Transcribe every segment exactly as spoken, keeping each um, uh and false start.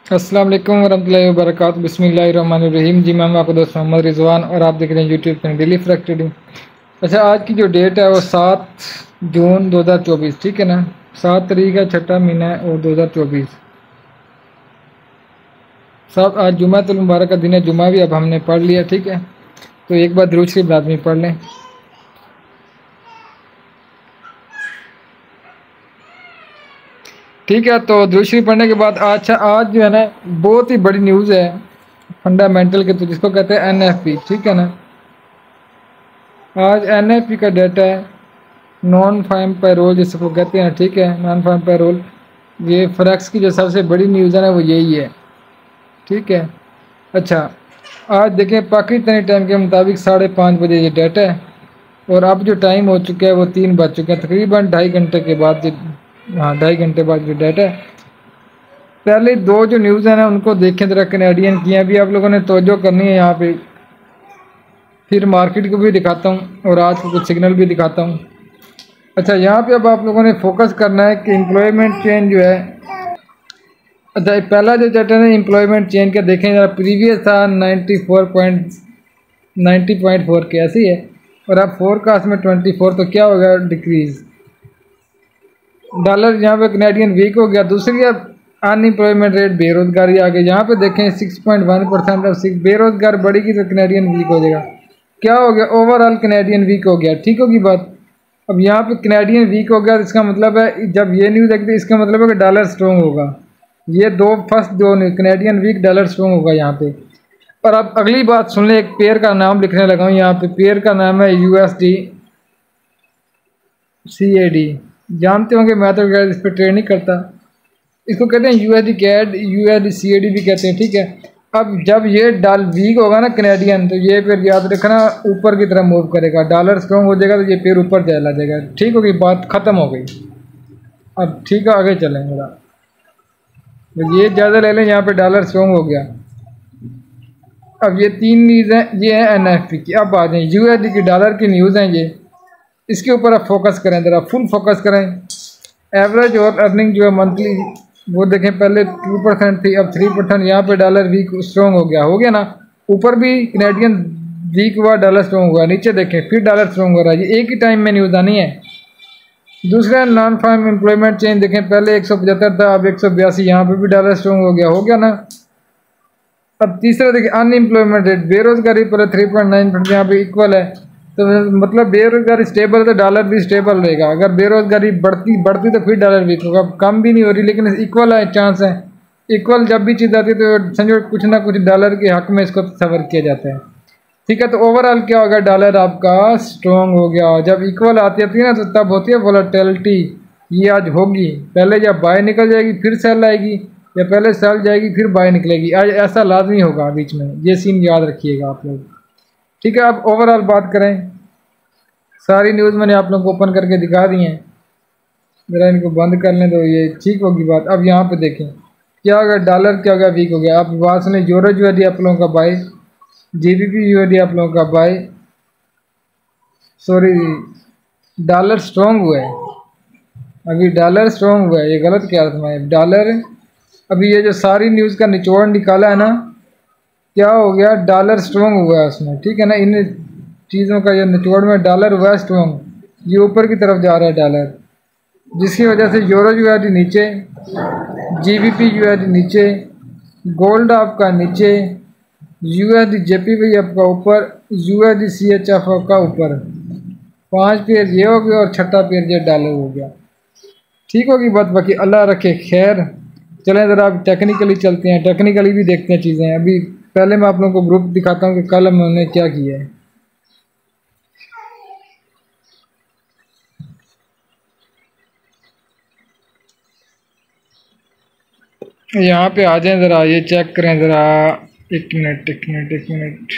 अस्सलाम वालेकुम वरहमतुल्लाहि वबरकातुहू। बिस्मिल्लाहिर्रहमानिर्रहीम। जी मैं हूं आपका दोस्त मोहम्मद रिजवान और आप देख रहे हैं यूट्यूब पर डेली फ्रैक ट्रेडिंग। अच्छा, आज की जो डेट है वो सात जून दो हज़ार चौबीस, ठीक है ना। सात तारीख है, छठा महीना है और दो हज़ार चौबीस। साहब आज जुमातुल मुबारक का दिन है, जुमा भी अब हमने पढ़ लिया, ठीक है। तो एक बार दुरूद शरीफ लाज़मी पढ़ लें। ठीक है, तो दुरूद शरीफ पढ़ने के बाद अच्छा आज जो है ना बहुत ही बड़ी न्यूज़ है फंडामेंटल के, तो जिसको कहते हैं एन एफ पी, ठीक है ना। आज एन एफ पी का डाटा है, नॉन फार्म पैरोल जिसको कहते हैं, ठीक है, नॉन फार्म पैरोल। ये फॉरेक्स की जो सबसे बड़ी न्यूज़ है ना वो यही है, ठीक है। अच्छा, आज देखें पाकिस्तानी टाइम के मुताबिक साढ़े पाँच बजे ये डाटा है और अब जो टाइम हो चुका है वो तीन बज चुके हैं, तकरीबन ढाई घंटे के बाद जो, हाँ ढाई घंटे बाद जो डाटा है। पहले दो जो न्यूज़ है ना उनको देखें जरा, कैनेडियन की हैं, अभी आप लोगों ने तवज्जो करनी है यहाँ पे। फिर मार्केट को भी दिखाता हूँ और आज को कुछ सिग्नल भी दिखाता हूँ। अच्छा, यहाँ पे अब आप लोगों ने फोकस करना है कि एम्प्लॉयमेंट चेंज जो है। अच्छा, पहला जो डाटा है एम्प्लॉयमेंट चेंज का देखें जरा, प्रीवियस था ninety four point ninety point four के ऐसी है और अब फोरकास्ट में ट्वेंटी फोर, तो क्या हो गया डिक्रीज़। डॉलर यहाँ पे कैनेडियन वीक हो गया। दूसरी अब अनएम्प्लॉयमेंट रेट, बेरोजगारी आ गई, यहाँ पे देखें सिक्स पॉइंट वन परसेंट। अब सिक्स बेरोजगार बढ़ेगी तो कैनेडियन वीक हो जाएगा। क्या हो गया, ओवरऑल कैनेडियन वीक हो गया, ठीक होगी बात। अब यहाँ पे कैनेडियन वीक हो गया, इसका मतलब है जब ये न्यूज़ आएगी इसका मतलब है कि डॉलर स्ट्रॉन्ग होगा। ये दो फर्स्ट दो कैनेडियन वीक, डॉलर स्ट्रॉन्ग होगा यहाँ पे। और अब अगली बात सुन ले, एक पेयर का नाम लिखने लगा हूँ यहाँ पे। पेयर का नाम है U S D C A D. जानते होंगे, मैं तो इस पर ट्रेड नहीं करता। इसको कहते हैं U S D CAD, U S D C A D भी कहते हैं, ठीक है। अब जब ये डाल वीक होगा ना कैनेडियन, तो ये पेयर याद रखना ऊपर की तरफ मूव करेगा। डॉलर स्ट्रॉन्ग हो जाएगा तो ये पेयर ऊपर चला जाएगा, ठीक होगी बात, ख़त्म हो गई। अब ठीक है, आगे चलें जरा। तो ये ज़्यादा ले लें, यहाँ पे डॉलर स्ट्रॉन्ग हो गया। अब ये तीन न्यूज़ हैं, ये है एन एफ पी की। अब आ जाए यू एस डी की, डॉलर की न्यूज़ हैं ये, इसके ऊपर आप फोकस करें जरा, फुल फोकस करें। एवरेज और अर्निंग जो है मंथली वो देखें, पहले टू परसेंट थी अब थ्री परसेंट। यहाँ पे डॉलर वीक स्ट्रॉन्ग हो गया, हो गया ना। ऊपर भी कैनेडियन वीक हुआ, डॉलर स्ट्रॉन्ग हुआ, नीचे देखें फिर डॉलर स्ट्रॉन्ग हो रहा है। ये एक ही टाइम में न्यूज़ आनी है। दूसरा नॉन फार्म एम्प्लॉयमेंट चेंज देखें, पहले एक सौ पचहत्तर था अब एक सौ बयासी, यहाँ पे भी डॉलर स्ट्रॉन्ग हो गया, हो गया ना। अब तीसरा देखिए अनएम्प्लॉयमेंट रेट, बेरोजगारी पर थ्री पॉइंट नाइन परसेंट, यहाँ पे इक्वल है। तो मतलब बेरोजगारी स्टेबल है तो डॉलर भी स्टेबल रहेगा। अगर बेरोजगारी बढ़ती बढ़ती तो फिर डॉलर वीक होगा। कम भी नहीं हो रही लेकिन इक्वल है, चांस है। इक्वल जब भी चीज़ आती है तो समझो कुछ ना कुछ डॉलर के हक में इसको तस्वर किया जाता है, ठीक है। तो ओवरऑल क्या होगा, डॉलर आपका स्ट्रॉन्ग हो गया। जब इक्वल आती है ना तो तब होती है वोलेटिलिटी। ये आज होगी, पहले जब बाय निकल जाएगी फिर सेल आएगी, या पहले सेल जाएगी फिर बाय निकलेगी। आज ऐसा लाजमी होगा बीच में, ये सीन याद रखिएगा आप लोग, ठीक है। अब ओवरऑल बात करें, सारी न्यूज़ मैंने आप लोगों को ओपन करके दिखा दी हैं, ज़रा इनको बंद कर लें तो ये ठीक होगी बात। अब यहाँ पे देखें क्या होगा, डॉलर क्या होगा, वीक हो गया। आप बात सुने, यूरो जो है आप लोगों का buy, G B P U D आप लोगों का बाय, सॉरी डॉलर स्ट्रॉन्ग हुआ है। अभी डॉलर स्ट्रॉन्ग हुआ है, ये गलत क्या था मैं, डॉलर अभी ये जो सारी न्यूज़ का निचोड़ निकाला है ना, क्या हो गया, डॉलर स्ट्रॉन्ग हुआ है उसमें, ठीक है ना। इन चीज़ों का ये निचोड़ में डॉलर हुआ है स्ट्रॉन्ग, ये ऊपर की तरफ जा रहा है डॉलर, जिसकी वजह से यूरो यू एस डी नीचे, G B P U S D नीचे, गोल्ड आपका नीचे, U S D J P Y आपका ऊपर, U S D C H F आपका ऊपर। पांच पेयर ये हो गया और छठा पेयर ये डॉलर हो गया, ठीक होगी बात। बाकी अल्लाह रखे खैर। चलें ज़रा अब टेक्निकली चलते हैं, टेक्निकली भी देखते हैं चीज़ें। अभी पहले मैं आप लोगों को ग्रुप दिखाता हूँ कि कल हमने क्या किया है। यहाँ पे आ जाएं ज़रा, ये चेक करें ज़रा, एक मिनट एक मिनट एक मिनट।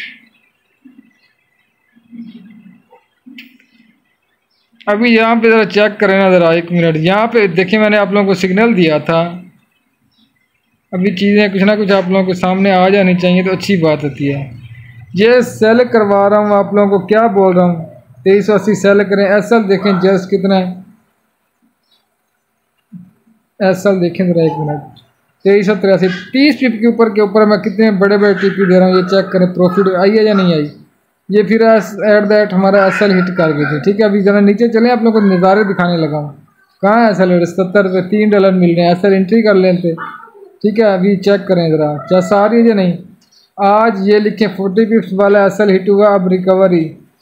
अभी यहाँ पे ज़रा चेक करें ना ज़रा, एक मिनट। यहाँ पे देखिए मैंने आप लोगों को सिग्नल दिया था, अभी चीज़ें कुछ ना कुछ आप लोगों के सामने आ जानी चाहिए तो अच्छी बात होती है। ये सेल करवा रहा हूँ आप लोगों को, क्या बोल रहा हूँ, तेईस सौ अस्सी सेल करें। एस एल देखें जस्ट कितना है, एस एल देखें ज़रा एक मिनट, तेईस सौ तिरासी तीस टिप के ऊपर के ऊपर मैं कितने बड़े बड़े टिप दे रहा हूँ, ये चेक करें प्रॉफिट आई है या नहीं आई। ये फिर एट दैट हमारा एसल हिट कर गई थी। ठीक है, अभी ज़रा नीचे चलें, आप लोगों को नज़ारे दिखाने लगा हूँ। कहाँ है एसल हिट, सत्तर रुपये तीन डॉलर मिल रहे हैं, एसल एंट्री कर लेते। ठीक है, अभी चेक करें ज़रा चेस आ रही है या नहीं। आज ये लिखे फोर्टी पिप्स वाला एसल हिट हुआ, अब रिकवरी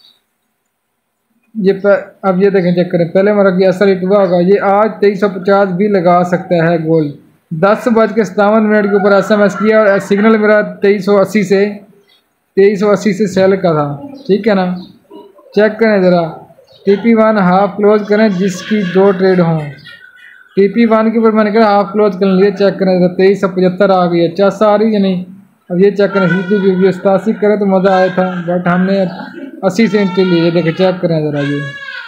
ये प, अब ये देखें चेक करें, पहले मेरा कि एसल हिट हुआ होगा। ये आज तेईस सौ पचास भी लगा सकता है गोल्ड। दस बज के सतावन मिनट के ऊपर एस एम एस किया और सिग्नल मेरा तेईस सौ अस्सी से तेईस सौ अस्सी से सेल का था। ठीक है ना, चेक करें ज़रा T P one half close करें जिसकी दो ट्रेड हों। टी पी वन के ऊपर मैंने कहा हाफ क्लोज कर लिए, चेक करें ज़रा तेईस सौ पचहत्तर आ गई है, चेस आ रही है नहीं। अब ये चेक करें सी सतासी करें तो मज़ा आया था, बट हमने अस्सी से एंट्री ली है। देखें चेक करें ज़रा ये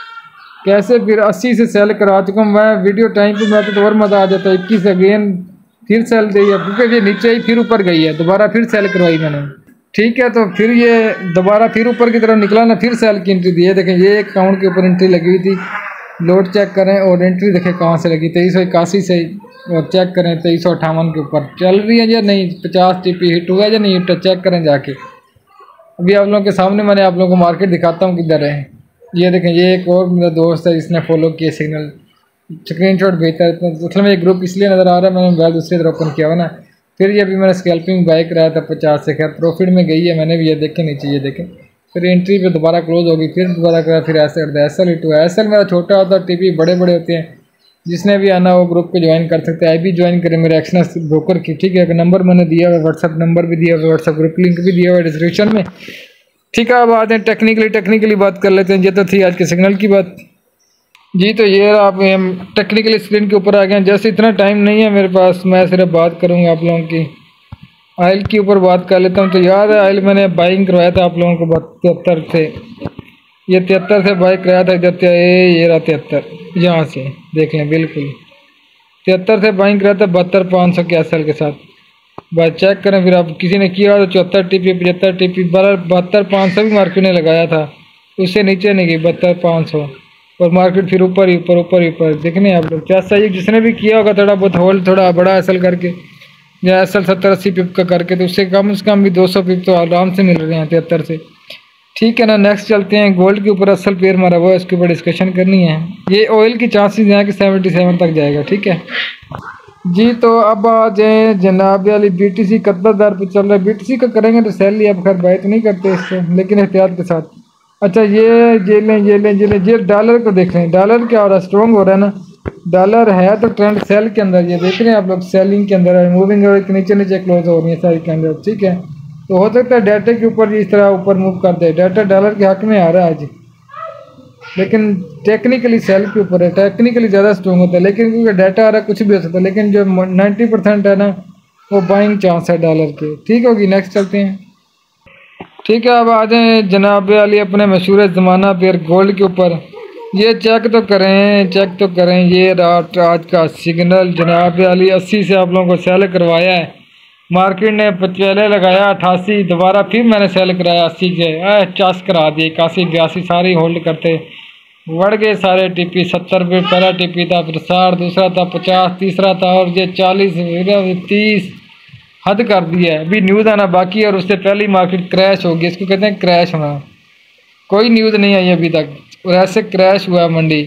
कैसे फिर अस्सी से सेल करा चुका हूँ मैं। वीडियो टाइम पे मैं तो और मज़ा आ जाता है। इक्कीस अगेन फिर सेल दी है क्योंकि ये नीचे ही फिर ऊपर गई है, दोबारा फिर सेल करवाई मैंने। ठीक है, तो फिर ये दोबारा फिर ऊपर की तरफ निकला ना, फिर सेल की एंट्री दी है। देखें ये एक अकाउंट के ऊपर एंट्री लगी हुई थी, लोड चेक करें और एंट्री देखें कहाँ से लगी, तेईस सौ इक्यासी से। और चेक करें तेईस सौ अट्ठावन के ऊपर चल रही है या नहीं, पचास टी पी हिट हुआ है या नहीं हिट, चेक करें जाके। अभी आप लोगों के सामने मैंने आप लोगों को मार्केट दिखाता हूँ किधर है। ये देखें ये एक और मेरा दोस्त है जिसने फॉलो किया, सिग्नल स्क्रीनशॉट भेजता है। तो असल में ये ग्रुप इसलिए नज़र आ रहा है, मैंने मोबाइल दूसरी तरफ ओपन किया हुआ ना। फिर ये अभी मैंने स्कैल्पिंग बाय कराया था पचास से, खैर प्रॉफिट में गई है मैंने भी, ये देखें नीचे ये देखें। फिर एंट्री पे दोबारा क्लोज होगी, फिर दोबारा करा, फिर ऐसे करता है एसल हिट हुआ। एसल मेरा छोटा होता है, टीपी बड़े बड़े होते हैं। जिसने भी आना वो ग्रुप पे ज्वाइन कर सकते हैं, आई भी ज्वाइन करें मेरे एक्सनस ब्रोकर की। ठीक है, नंबर मैंने दिया हुआ, व्हाट्सअप नंबर भी दिया हुआ, व्हाट्सअप ग्रुप लिंक भी दिया हुआ है डिस्क्रिप्शन में। ठीक है, अब आते हैं टेक्निकली टेक्निकली बात कर लेते हैं। ये तो थी आज के सिग्नल की बात जी। तो ये आप हम टेक्निकली स्क्रीन के ऊपर आ गए। जैसे इतना टाइम नहीं है मेरे पास, मैं सिर्फ बात करूँगा आप लोगों की आयल के ऊपर बात कर लेता हूँ। तो याद है आयल मैंने बाइंग करवाया था आप लोगों को तिहत्तर से, ये तिहत्तर से बाइक कराया था इधर से, ये रहा तिहत्तर, यहाँ से देख लें बिल्कुल तिहत्तर से बाइंग कराया था बहत्तर पाँच सौ के एसल के साथ। बात चेक करें फिर आप किसी ने किया तो चौहत्तर टी पी पचहत्तर टी पी बहत्तर पाँच सौ भी मार्केट ने लगाया था, उससे नीचे नहीं गई बहत्तर पाँच सौ और मार्केट फिर ऊपर ही ऊपर ऊपर ही ऊपर। देखने आप लोग क्या सही, जिसने भी किया होगा थोड़ा बहुत होल्ड थोड़ा बड़ा एसल करके या एसल सत्तर अस्सी पिप का करके, तो उससे कम से कम भी दो सौ पिप तो आराम से मिल रहे हैं तिहत्तर से। ठीक है ना, नेक्स्ट चलते हैं गोल्ड के ऊपर। असल पेयर मारा हुआ है, इसके ऊपर डिस्कशन करनी है। ये ऑयल की चांसेस हैं कि सेवेंटी सेवन तक जाएगा। ठीक है जी, तो अब आ जाए जनाब वाली बी टी सी कत्तर दर पर चल रहा है। बी टी सी का करेंगे तो सेल लिया, अब खैर बाय तो नहीं करते इससे, लेकिन एहतियात के साथ। अच्छा ये ये लें ये लें ये लें ये डॉलर को देख रहे हैं, डॉलर क्या हो रहा है, स्ट्रॉन्ग हो रहा है ना। डॉलर है तो ट्रेंड सेल के अंदर, ये देख रहे हैं आप लोग सेलिंग के अंदर है, मूविंग के नीचे नीचे क्लोज हो रही है सारी के अंदर। ठीक है, तो हो सकता है डाटा के ऊपर इस तरह ऊपर मूव कर दे, डाटा डॉलर के हक में आ रहा है आज, लेकिन टेक्निकली सेल के ऊपर है, टेक्निकली ज़्यादा स्ट्रॉन्ग होता है। लेकिन क्योंकि डाटा आ रहा है कुछ भी हो सकता है, लेकिन जो नाइन्टी परसेंट है ना वो बाइंग चांस है डॉलर के। ठीक होगी, नेक्स्ट चलते हैं। ठीक है, अब आ जाए जनाब अली अपने मशहूर ज़माना पेयर गोल्ड के ऊपर। ये चेक तो करें चेक तो करें ये रात आज का सिग्नल जनाब अली अस्सी से आप लोगों को सेल करवाया है। मार्केट ने पहले लगाया अठासी, दोबारा फिर मैंने सेल कराया अस्सी के, चास करा दिए इक्यासी बयासी सारी होल्ड करते बढ़ गए सारे। टीपी सत्तर रुपये पहला टीपी था, फिर साठ दूसरा था, पचास तीसरा था और ये चालीस तीस हद कर दिया है। अभी न्यूज़ आना बाकी है और उससे पहले ही मार्केट क्रैश होगी, इसको कहते हैं क्रैश होना। कोई न्यूज़ नहीं आई अभी तक और ऐसे क्रैश हुआ मंडी,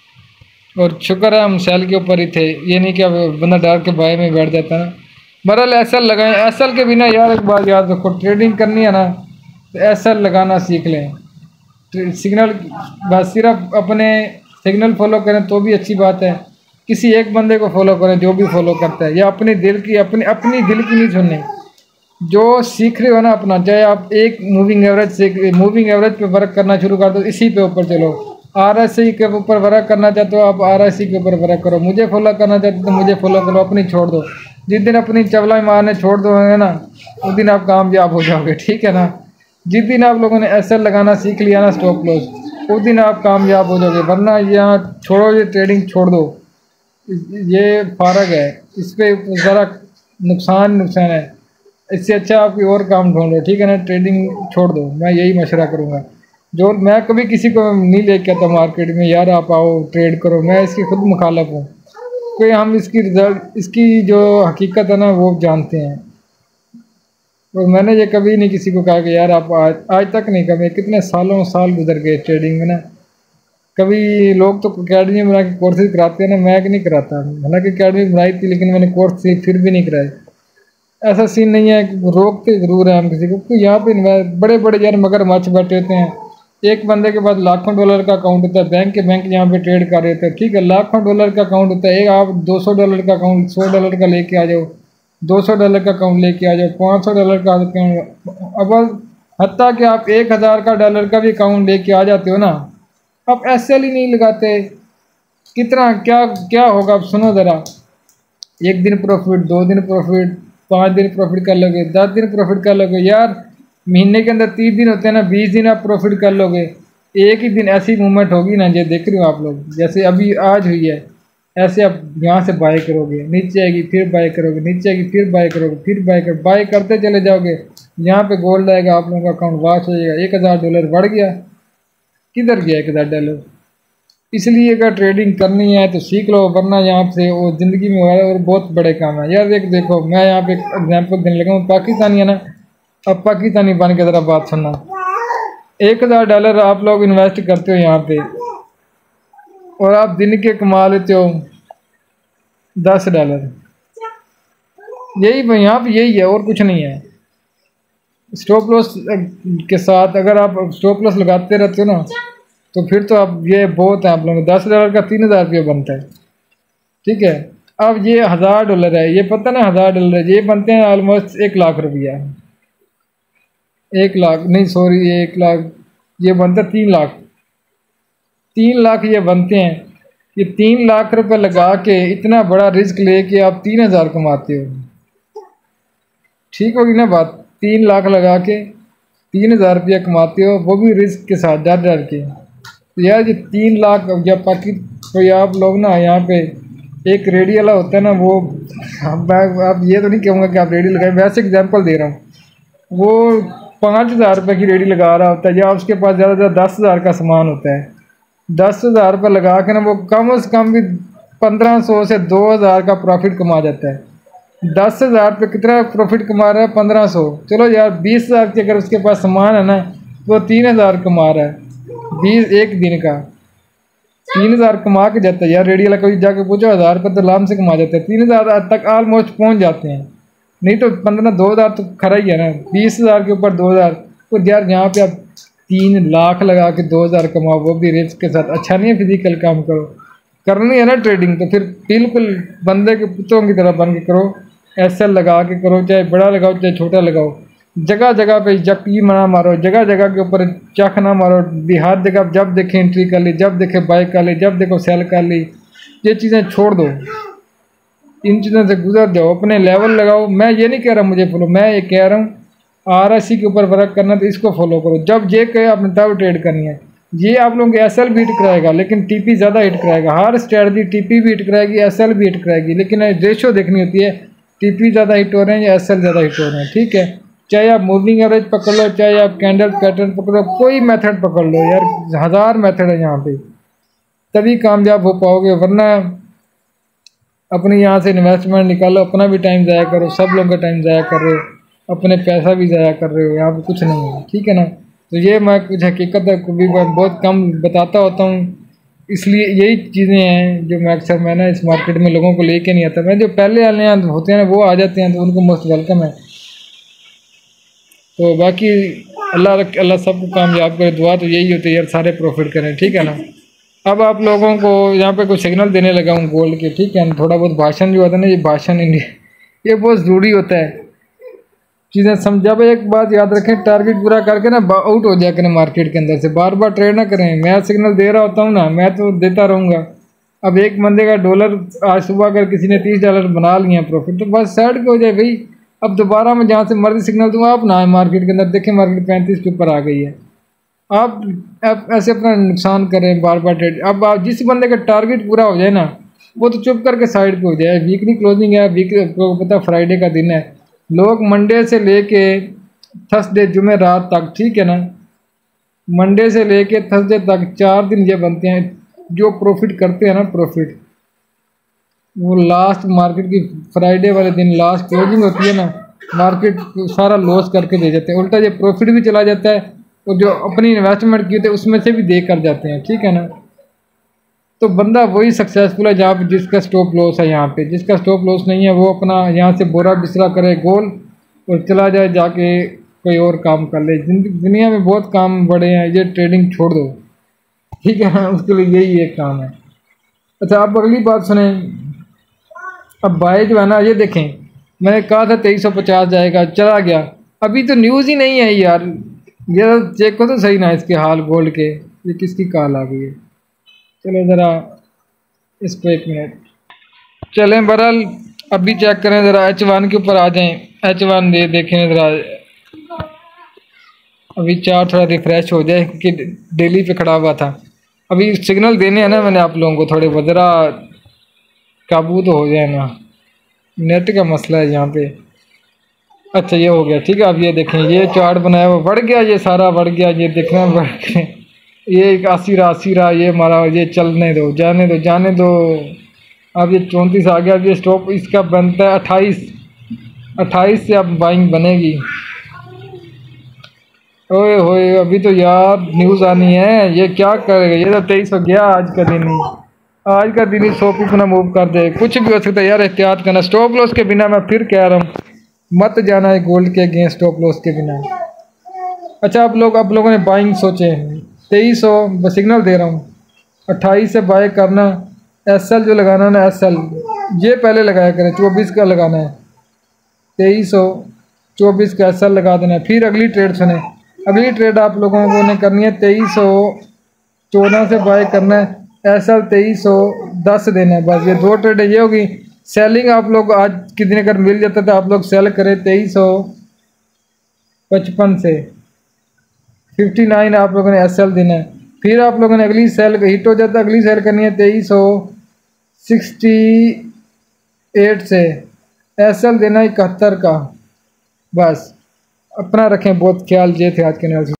और शुक्र है हम सेल के ऊपर ही थे। ये नहीं कि बंदा डर के बाय में बैठ जाता ना। बहरहाल एसल लगाएं, एसल के बिना यार एक बात याद रखो, ट्रेडिंग करनी है ना तो एसल लगाना सीख लें। सिग्नल बस सिर्फ अपने सिग्नल फॉलो करें तो भी अच्छी बात है, किसी एक बंदे को फॉलो करें जो भी फॉलो करता है, या अपने दिल की अपनी अपनी दिल की नहीं सुननी। जो सीख रहे हो ना अपना, चाहे आप एक मूविंग एवरेज से मूविंग एवरेज पे वर्क करना शुरू कर दो, इसी पे ऊपर चलो। आर एस सी के ऊपर वर्क करना चाहते हो आप आर एस सी के ऊपर वर्क करो, मुझे फॉलो करना चाहते हो तो मुझे फॉलो करो, अपनी छोड़ दो। जिस दिन अपनी चवला मारने छोड़ दो है ना, उस दिन आप कामयाब हो जाओगे। ठीक है ना, जिस दिन आप लोगों ने एसल लगाना सीख लिया ना स्टॉप लॉस, उस दिन आप कामयाब हो जाओगे। वरना यहाँ छोड़ो, ये ट्रेडिंग छोड़ दो, ये फारग है, इस पर ज़रा नुकसान नुकसान है। इससे अच्छा आप कोई और काम ढूंढो। ठीक है ना, ट्रेडिंग छोड़ दो, मैं यही मशवरा करूँगा। जो मैं कभी किसी को नहीं लेके आता मार्केट में यार आप आओ ट्रेड करो, मैं इसकी खुद मुखालफ हूँ। कोई हम इसकी रिजल्ट इसकी जो हकीकत है ना वो जानते हैं। और मैंने ये कभी नहीं किसी को कहा कि यार आप आज आज तक नहीं कभी, कितने सालों साल गुजर गए ट्रेडिंग में ना। कभी लोग तो अकेडमी बना के कोर्सेज कराते हैं ना, मैं नहीं कराता। हालांकि अकेडमी बनाई थी लेकिन मैंने कोर्स फिर भी नहीं कराए। ऐसा सीन नहीं है, रोकते ज़रूर हैं हम किसी को, क्योंकि यहाँ पे बड़े बड़े यार मगरमच्छ बैठे होते हैं। एक बंदे के पास लाखों डॉलर का अकाउंट होता है, बैंक के बैंक यहाँ पे ट्रेड कर रहे थे, ठीक है, लाखों डॉलर का अकाउंट होता है। एक आप दो सौ डॉलर का अकाउंट सौ डॉलर का लेके आ जाओ, दो सौ डॉलर का अकाउंट लेके आ जाओ, पाँच सौ डॉलर का अकाउंट, अब हत्ता कि आप एक हज़ार का डॉलर का भी अकाउंट लेके आ जाते हो ना, आप एस एल ही नहीं लगाते। कितना क्या क्या होगा आप सुनो ज़रा। एक दिन प्रॉफिट, दो दिन प्रॉफिट, पाँच दिन प्रॉफिट कर लोगे, दस दिन प्रॉफिट कर लोगे। यार महीने के अंदर तीस दिन होते हैं ना, बीस दिन आप प्रॉफिट कर लोगे। एक ही दिन ऐसी मूवमेंट होगी ना, ये देख रहे हो आप लोग, जैसे अभी आज हुई है, ऐसे आप यहाँ से बाय करोगे, नीचे आएगी फिर बाय करोगे, नीचे आएगी फिर बाय करोगे, फिर बाय कर बाय करते चले जाओगे। यहाँ पे गोल्ड आएगा, आप लोगों का अकाउंट वाश हो जाएगा, एक हज़ार डॉलर बढ़ गया। किधर गया एक हज़ार डॉलर? इसलिए अगर ट्रेडिंग करनी है तो सीख लो, वरना यहाँ से वो ज़िंदगी में हुआ है और बहुत बड़े काम है। यार एक देखो, मैं यहाँ पे एक एग्जाम्पल देने लगा हूँ, पाकिस्तानी है ना, अब पाकिस्तानी बन के ज़रा बात सुनना। एक हज़ार डॉलर आप लोग इन्वेस्ट करते हो यहाँ पे, और आप दिन के कमा लेते हो दस डॉलर। यही यहाँ पे यही है और कुछ नहीं है। स्टॉप लॉस के साथ अगर आप स्टॉप लॉस लगाते रहते हो ना, तो फिर तो आप ये बहुत है, आप लोगों को दस डॉलर का तीन हज़ार रुपये बनता है, ठीक है। अब ये हज़ार डॉलर है, ये पता ना हज़ार डॉलर है, ये बनते हैं ऑलमोस्ट एक लाख रुपया। एक लाख नहीं, सॉरी, एक लाख ये बनता है तीन लाख तीन लाख ये बनते हैं। ये तीन लाख रुपए लगा के इतना बड़ा रिस्क लेके आप तीन हज़ार कमाते हो, ठीक होगी ना बात। तीन लाख लगा के तीन हज़ार रुपया कमाते हो, वो भी रिस्क के साथ डर डर के। तो यार ये तीन लाख जब बाकी कोई आप लोग ना यहाँ पे एक रेडी वाला होता है ना, वो आप ये तो नहीं कहूँगा कि आप रेडी लगाए, वैसे एग्जांपल दे रहा हूँ। वो पाँच हज़ार रुपये की रेडी लगा रहा होता है, या उसके पास ज़्यादा से ज़्यादा दस हज़ार का सामान होता है। दस हज़ार रुपये लगा के ना वो कम से कम भी पंद्रह सौ से दो हज़ार का प्रॉफिट कमा जाता है। दस हज़ार पे कितना प्रॉफिट कमा रहा है? पंद्रह सौ। चलो यार बीस हज़ार की अगर उसके पास सामान है ना, वो तीन हज़ार कमा रहा है बीस एक दिन का, तीन हज़ार कमा के जाता है। यार रेडी वाला कभी जाके पूछो, हज़ार रुपये तो आराम से कमा जाते हैं, तीन हज़ार तक ऑलमोस्ट पहुंच जाते हैं। नहीं तो पंद्रह दो हज़ार तो खरा ही है ना, बीस हज़ार के ऊपर दो हज़ार। तो यार यहाँ पे आप तीन लाख लगा के दो हज़ार कमाओ, वो भी रिस्क के साथ। अच्छा नहीं है फिजिकल काम करो, करनी है ना ट्रेडिंग, तो फिर बिल्कुल बंदे के पुत्रों की तरह बन के करो। एस एल लगा के करो, चाहे बड़ा लगाओ चाहे छोटा लगाओ। जगह जगह पे जक्की ना मारो, जगह जगह के ऊपर चख ना मारो। हर जगह जब देखे एंट्री कर ली, जब देखे बाय कर ली, जब देखो सेल कर ली। ये चीज़ें छोड़ दो, इन चीज़ों से गुजर जाओ, अपने लेवल लगाओ। मैं ये नहीं कह रहा मुझे फॉलो, मैं ये कह रहा हूँ आर एस सी के ऊपर वर्क करना, तो इसको फॉलो करो। जब ये कहे आपने तब ट्रेड करनी है। ये आप लोगों के एस एल भी हिट कराएगा, लेकिन टी पी ज़्यादा हिट कराएगा। हर स्ट्रेटजी टी पी भी हिट कराएगी, एस एल भी हिट कराएगी, लेकिन रेशो देखनी होती है, टी पी ज़्यादा हिट हो रहे हैं या एस एल ज़्यादा हिट हो रहे हैं, ठीक है। चाहे आप मूविंग एवरेज पकड़ लो, चाहे आप कैंडल पैटर्न पकड़ लो, कोई मेथड पकड़ लो यार, हज़ार मेथड है यहाँ पे, तभी कामयाब हो पाओगे। वरना अपने यहाँ से इन्वेस्टमेंट निकालो, अपना भी टाइम ज़ाया करो, सब लोगों का टाइम ज़ाया कर रहे हो, अपने पैसा भी ज़ाया कर रहे हो, यहाँ पे कुछ नहीं है, ठीक है ना। तो ये मैं कुछ हकीकत है कभी बहुत कम बताता होता हूँ, इसलिए यही चीज़ें हैं जो मैं अक्सर मैं ना इस मार्केट में लोगों को लेके नहीं आता। मैं जो पहले वाले यहाँ होते हैं ना वो आ जाते हैं, तो उनको मोस्ट वेलकम है। तो बाकी अल्लाह अल्लाह सबको कामयाब करे, दुआ तो यही होती है यार, सारे प्रॉफिट करें, ठीक है ना। अब आप लोगों को यहाँ पे कुछ सिग्नल देने लगा हूँ गोल्ड के, ठीक है ना। थोड़ा बहुत भाषण जो होता है ना, ये भाषण इंडिया ये बहुत ज़रूरी होता है, चीज़ें समझा। भाई एक बात याद रखें, टारगेट पूरा करके ना आउट हो जाया करें मार्केट के अंदर से, बार बार ट्रेड ना करें। मैं सिग्नल दे रहा होता हूँ ना, मैं तो देता रहूँगा। अब एक बंदे का डॉलर आज सुबह अगर किसी ने तीस डॉलर बना लिया प्रॉफिट, तो बस साइड पे हो जाए भाई। अब दोबारा मैं जहाँ से मर्जी सिग्नल दूँ, आप ना मार्केट के अंदर देखें मार्केट पैंतीस के ऊपर आ गई है, आप आप ऐसे अपना नुकसान करें बार बार ट्रेड। अब आप जिस बंदे का टारगेट पूरा हो जाए ना, वो तो चुप करके साइड पे हो जाए। वीकली क्लोजिंग है, वीकली को पता फ्राइडे का दिन है, लोग मंडे से लेके थर्सडे जुमे रात तक, ठीक है ना, मंडे से लेके थर्सडे तक चार दिन ये बनते हैं जो प्रॉफिट करते हैं ना, प्रॉफिट वो लास्ट मार्केट की फ्राइडे वाले दिन लास्ट क्लोजिंग होती है ना, मार्केट सारा लॉस करके दे जाते हैं। उल्टा ये प्रॉफिट भी चला जाता है और जो अपनी इन्वेस्टमेंट की होती है उसमें से भी दे कर जाते हैं, ठीक है ना। तो बंदा वही सक्सेसफुल है जहाँ पे जिसका स्टॉप लॉस है, यहाँ पे जिसका स्टॉप लॉस नहीं है वो अपना यहाँ से बोरा बिस्तरा करे गोल और चला जाए जाके कोई और काम कर ले। दुनिया में बहुत काम बड़े हैं, ये ट्रेडिंग छोड़ दो, ठीक है ना, उसके लिए यही एक काम है। अच्छा आप अगली बात सुने। अब बाय जो है ना, ये देखें मैंने कहा था तेईस सौ पचास जाएगा, चला गया, अभी तो न्यूज़ ही नहीं है यार। ये चेक को तो सही ना इसके हाल गोल्ड के, ये किसकी कॉल आ गई है। चलो ज़रा इसको एक मिनट चलें, बहरहाल अभी चेक करें ज़रा एच वन के ऊपर आ जाएं। एच वन दे देखें ज़रा, अभी चार थोड़ा रिफ़्रेश हो जाए कि डेली पे खड़ा हुआ था। अभी सिग्नल देने हैं ना मैंने आप लोगों को, थोड़े ज़रा काबू तो हो जाए ना, नेट का मसला है यहाँ पे। अच्छा ये हो गया, ठीक है। अब ये देखें ये चार्ट बनाया हुआ बढ़ गया, ये सारा बढ़ गया, ये देखना बढ़ गया, ये एक अस्सी रहा अस्सी रहा, ये मारा, ये चलने दो, जाने दो जाने दो। अब ये चौंतीस आ गया, अब ये स्टॉप इसका बनता है अट्ठाईस, अट्ठाईस से अब बाइंग बनेगी। ओए होए अभी तो यार न्यूज़ आनी है, ये क्या करेगा, ये तो तेईस हो गया आज का दिन ही, आज का दिन ही सौ पिपना मूव कर दे, कुछ भी हो सकता है यार, एहतियात करना। स्टॉप लॉस के बिना, मैं फिर कह रहा हूँ मत जाना है गोल्ड के अगेंस्ट स्टॉप लॉस के बिना। अच्छा आप लोग आप लोगों ने बाइंग सोचे, तेईस सौ सिग्नल दे रहा हूँ, अट्ठाईस से बाय करना। एस एल जो लगाना ना, एस एल ये पहले लगाया करें, चौबीस का लगाना है, तेईस सौ चौबीस का एस एल लगा देना है। फिर अगली ट्रेड सुने, अगली ट्रेड आप लोगों को ने करनी है तेईस सौ चौदह से बाय करना है, एस एल तेईस सौ दस देना है, बस ये दो ट्रेड ये होगी। सेलिंग आप लोग आज के दिन अगर मिल जाता तो आप लोग सेल करें तेईस सौ पचपन से, फिफ्टी नाइन आप लोगों ने एस एल देना है। फिर आप लोगों ने अगली सेल हिट हो जाता, अगली सेल करनी है तेईस सौ सिक्सटी एट से, एस एल देना इकहत्तर का। बस अपना रखें बहुत ख्याल। ये थे आज के न्यूज़।